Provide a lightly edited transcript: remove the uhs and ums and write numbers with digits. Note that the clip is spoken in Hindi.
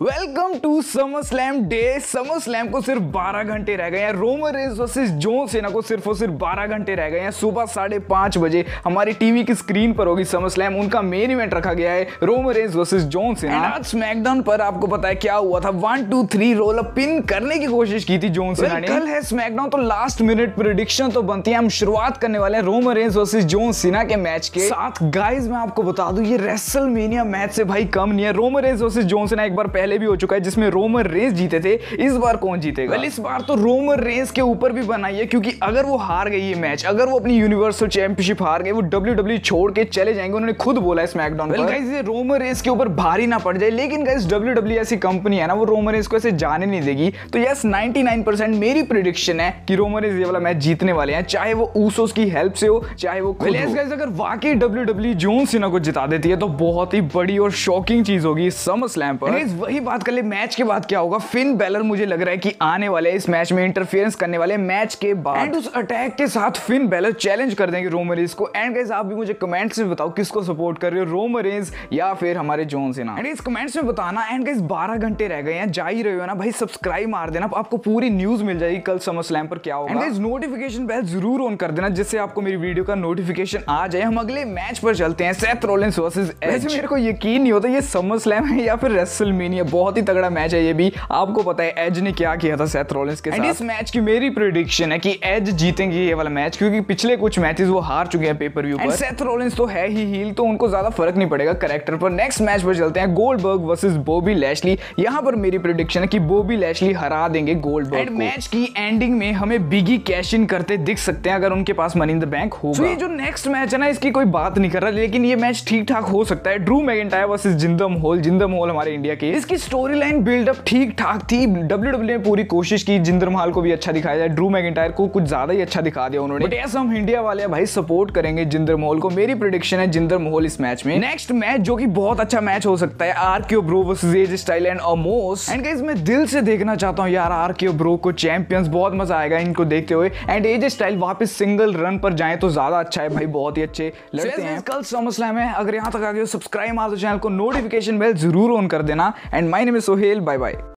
Welcome to Summer Slam day. Summer Slam को सिर्फ 12 घंटे रह गए हैं। Roman Reigns versus John Cena को सिर्फ और सिर्फ 12 घंटे रह गए हैं। सुबह 5:30 बजे हमारी टीवी की स्क्रीन पर होगी समर स्लैम। उनका मेन इवेंट रखा गया है Roman Reigns versus John Cena. आज स्मैकडाउन पर आपको पता है क्या हुआ था। 1 2 3 रोल अप पिन करने की कोशिश की थी जॉन सीना ने। कल है स्मैकडाउन तो लास्ट मिनट प्रेडिक्शन तो बनती है। हम शुरुआत करने वाले हैं Roman Reigns versus John Cena के मैच के साथ। गाइस मैं आपको बता दूं ये रेसलमेनिया मैच से भाई कम नहीं है। Roman Reigns versus John Cena एक बार पहले भी हो चुका है जिसमें रोमन रेंस जीते थे। इस बार कौन जीतेगा? इस बार तो रोमन रेंस के ऊपर भी बनाई है, क्योंकि अगर वो हार गई ये मैच, अगर वो अपनी यूनिवर्सल चैंपियनशिप हार गए, वो WWE छोड़ के चले जाएंगे। उन्होंने खुद बोला है स्मैकडाउन पर। गाइस ये रोमन रेंस के ऊपर भारी ना पड़ जाए, लेकिन गाइस WWE ऐसी कंपनी है ना, वो रोमन रेंस को ऐसे जाने नहीं देगी। तो यस 99% मेरी प्रेडिक्शन है कि रोमन रेंस ये वाला मैच जीतने वाले हैं, चाहे वो ऊसोस की हेल्प से हो, चाहे वो खुद हो। गाइस अगर वाकई WWE जॉन सीना को जिता देती है तो बहुत ही बड़ी और शॉकिंग चीज होगी समर स्लैम पर। वही बात कर ले मैच के बाद क्या होगा। फिन बैलर मुझे लग रहा है कि आने वाले इस मैच में इंटरफेरेंस करने वाले मैच के बाद, एंड उस अटैक के साथ फिन बैलर चैलेंज कर देंगे रोमन रेंस को। एंड गाइस आप भी मुझे कमेंट्स में बताओ किसको सपोर्ट कर रहे हो, रोमन रेंस या फिर हमारे जॉन सीना। एंड इस कमेंट्स में बताना। एंड गाइस 12 घंटे रह गए हैं, जा ही रहे हो ना भाई, सब्सक्राइब मार देना, आपको पूरी न्यूज मिल जाएगी कल समर स्लैम पर क्या होगा। एंड गाइस नोटिफिकेशन बेल जरूर ऑन कर देना जिससे आपको मेरी वीडियो का नोटिफिकेशन आ जाए। हम अगले मैच पर चलते हैं, सेथ रॉलिंस वर्सेस एज। मेरे को यकीन नहीं होता ये समर स्लैम है या फिर रेसलमेनिया। बहुत ही तगड़ा मैच है ये भी। आपको पता है एज ने क्या किया था सेथ रॉलिंस के साथ। इस मैच की मेरी प्रेडिक्शन है कि एज जीतेंगे ये वाला मैच, क्योंकि पिछले कुछ मैचेस वो हार चुके हैं पेपर व्यू पर। सेथ रॉलिंस तो है ही हील, तो उनको ज्यादा फर्क नहीं पड़ेगा कैरेक्टर पर। नेक्स्ट मैच पर चलते हैं, गोल्डबर्ग वर्सेस बॉबी लैशली। यहां पर मेरी प्रेडिक्शन है कि बॉबी लैशली हरा देंगे गोल्डबर्ग को। मैच की एंडिंग में हमें बिगी कैश इन करते दिख सकते हैं अगर उनके पास मनी इन द बैंक होगा। ये जो नेक्स्ट मैच है ना, इसकी कोई बात नहीं कर रहा, लेकिन ये मैच ठीक ठाक हो सकता है। ड्रू मैकिंटायर वर्सेस जिंदर महल। जिंदर महल हमारे इंडिया के, इसकी स्टोरी लाइन बिल्डअप ठीक ठाक थी। WWE ने पूरी कोशिश की जिंदर महल को भी अच्छा दिखाया जाए, ड्रू मैकिंटायर को कुछ ज्यादा ही अच्छा दिखा दिया उन्होंने। बट यस हम इंडिया वाले भाई सपोर्ट करेंगे जिंदर महल को। मेरी प्रेडिक्शन है जिंदर महल इस मैच में। नेक्स्ट मैच जो कि बहुत अच्छा मैच हो सकता है, RKO bro versus AJ Styles and Omos. And guys मैं दिल से देखना चाहता हूं यार RKO ब्रो को चैंपियंस। बहुत मजा आएगा इनको देखते हुए। एंड एज स्टाइल वापस सिंगल रन पर जाए तो ज्यादा अच्छा है भाई, बहुत ही अच्छे लड़ते हैं। कल समर स्लैम है। अगर यहां तक आ गए हो सब्सक्राइब मार दो चैनल को, नोटिफिकेशन बेल जरूर ऑन कर देना। And my name is Sohail, bye bye.